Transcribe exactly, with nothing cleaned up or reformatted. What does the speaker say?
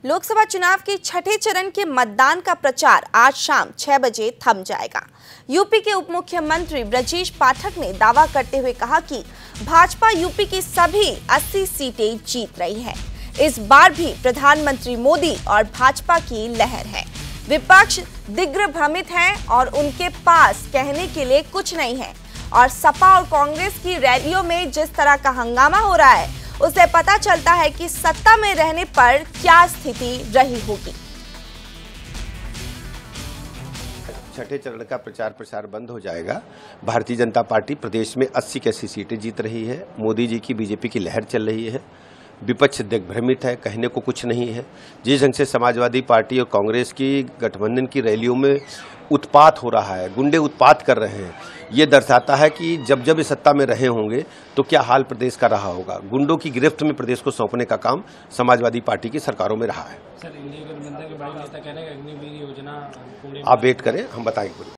लोकसभा चुनाव के छठे चरण के मतदान का प्रचार आज शाम छह बजे थम जाएगा। यूपी के उप मुख्यमंत्री ब्रजेश पाठक ने दावा करते हुए कहा कि भाजपा यूपी की सभी अस्सी सीटें जीत रही है। इस बार भी प्रधानमंत्री मोदी और भाजपा की लहर है। विपक्ष दिग्भ्रमित है और उनके पास कहने के लिए कुछ नहीं है और सपा और कांग्रेस की रैलियों में जिस तरह का हंगामा हो रहा है उससे पता चलता है कि सत्ता में रहने पर क्या स्थिति रही होगी। छठे चरण का प्रचार प्रसार बंद हो जाएगा। भारतीय जनता पार्टी प्रदेश में अस्सी की अस्सी सीटें जीत रही है। मोदी जी की बीजेपी की लहर चल रही है। विपक्ष दिग्भ्रमित है, कहने को कुछ नहीं है। जिस ढंग से समाजवादी पार्टी और कांग्रेस की गठबंधन की रैलियों में उत्पात हो रहा है, गुंडे उत्पात कर रहे हैं, ये दर्शाता है कि जब जब इस सत्ता में रहे होंगे तो क्या हाल प्रदेश का रहा होगा। गुंडों की गिरफ्त में प्रदेश को सौंपने का काम समाजवादी पार्टी की सरकारों में रहा है। सर, इंडिया गठबंधन के बड़े नेता कह रहे हैं अग्निवीर योजना आप वेट करें, हम बताएंगे।